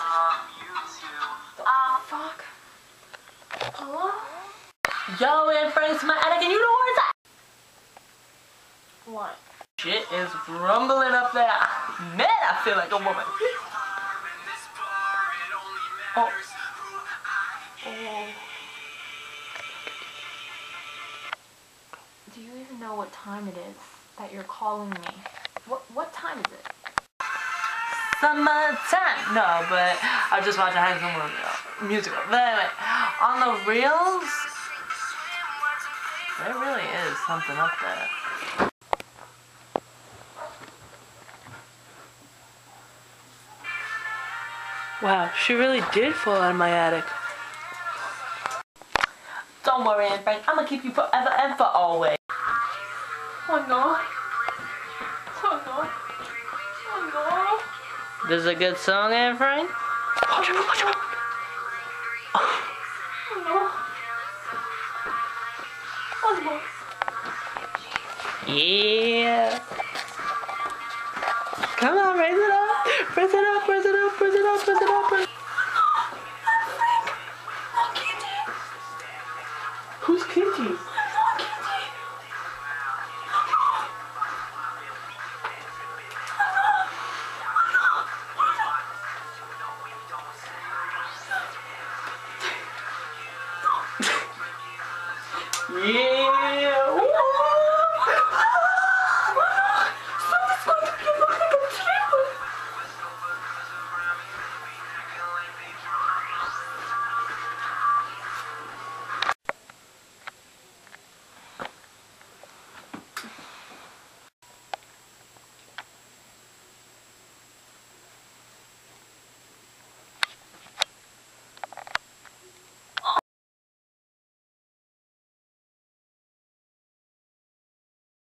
Fuck. Hello? Yo, and Frank's my attic, and you know where it's at? What? Shit is rumbling up there. Man, I feel like a woman. Oh. Oh. Do you even know what time it is that you're calling me? What time is it? Summertime. No, but I just watched a High School musical. But anyway, on the reels, there really is something up there. Wow, she really did fall out of my attic. Don't worry, Anne Frank. I'm gonna keep you forever and for always. Oh no. Oh no. Oh no. This is a good song, Anne Frank? Oh no. Oh no. Yeah. Come on, raise it up. Press it up, press it up, press it up, press it up, press it up. Who's Kitty? Yeah.